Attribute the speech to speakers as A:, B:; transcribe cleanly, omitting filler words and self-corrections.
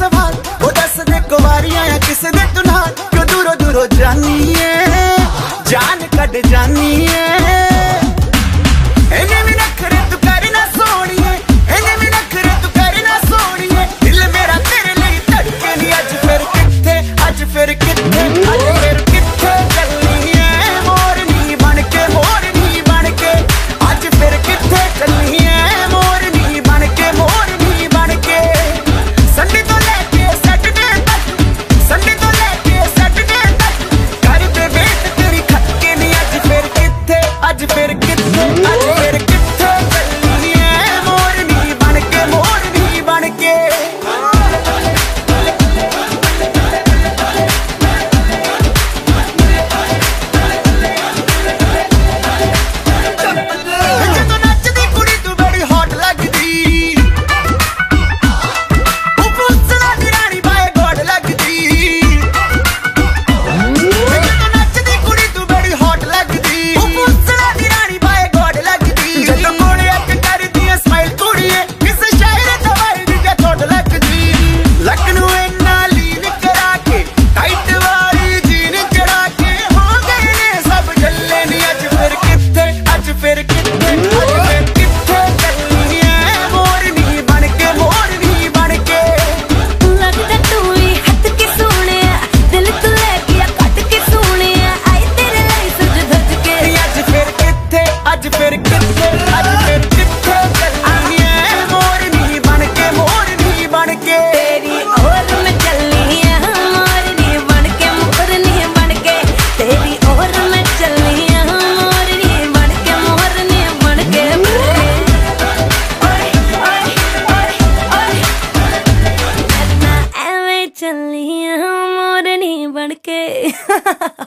A: सवाल वो दस दे कुवारियां या किस दे तू नाल क्यों दूरों दूरों जानी है जान कट जानी है इन्हें भी नखरे तू कर ना सोनिए इन्हें भी नखरे तू कर ना सोनिए दिल मेरा तेरे लिए धड़के नहीं अज फिर किथे अज फिर किथे अज फिर किथे चलनी है मोरनी बन के अज फिर किथे चलनी है मोरनी बन के संडे तो लेके सैटरडे तक कर पे वेट तेरी खटके नहीं अज फिर किथे अज फिर किथे चलनी है मोरनी बन के ਜਦੋਂ ਨੱਚਦੀ ਕੁੜੀ ਤੂੰ ਬੜੀ ਹੌਟ ਲੱਗਦੀ ਉਹ ਪੁੱਛਣਾ ਦੀ ਰਾਣੀ ਬਾਏ ਗੋਡ ਲੱਗਦੀ ਜਦੋਂ ਨੱਚਦੀ ਕੁੜੀ ਤੂੰ ਬੜੀ ਹੌਟ ਲੱਗਦੀ ਉਹ ਪੁੱਛਣਾ ਦੀ ਰਾਣੀ ਬਾਏ ਗੋਡ ਲੱਗਦੀ ਜਦੋਂ ਕੋਲੇ ਅੱਖ ਕਰਦੀ ਐ ਸਮਾਈਲ ਕੁੜੀਏ ਕਿਸੇ ਸ਼ਾਇਰ ਦਵਾਈ ਦੀ ਜੇ ਥੋੜ ਲੱਗਦੀ ਲੱਕ ਨੂੰ ਇੰਨਾ ਲੀਨ ਕਰਾ ਕੇ ਟਾਈਟ ਵਾਲੀ ਜੀਨ ਚੜਾ ਕੇ ਹੋ ਗਏ ਨੇ ਸਭ ਜੱਲੇ ਨੀ ਅੱਜ ਫਿਰ ਕਿੱਥੇ ਅੱਜ ਫਿਰ ਕਿੱਥੇ ਚੱਲਣੀ ਐ ਮੋਰਨੀ ਬਣ ਕੇ
B: ਲੱਗਦਾ ਤੂੰ ਵੀ ਹੱਥ ਕੇ ਸੋਹਣਿਆ ਦਿਲ ਤੋਂ ਲੈ ਗਿਆ ਕੱਟ ਕੇ ਸੋਹਣਿਆ ਆਏ ਤੇਰੇ ਲਈ ਸਜ ਧਜ ਕੇ
A: ਅੱਜ ਫਿਰ ਕਿੱਥੇ ਚੱਲਣੀ ਐ ਮੋਰਨੀ ਬਣ ਕੇ
B: ਤੇਰੀ ਔਰ ਮੈਂ ਚੱਲਨੀ ਆ ਮੋਰਨੀ ਬਣ ਕੇ ਤੇਰੀ ਔਰ ਮੈਂ ਚੱਲਨੀ ਆ ਮੋਰਨੀ ਬਣ ਕੇ ਓਏ ਮੈਂ ਐਵੇਂ ਚੱਲਨੀ ਆ ਮੋਰਨੀ ਬਣ ਕੇ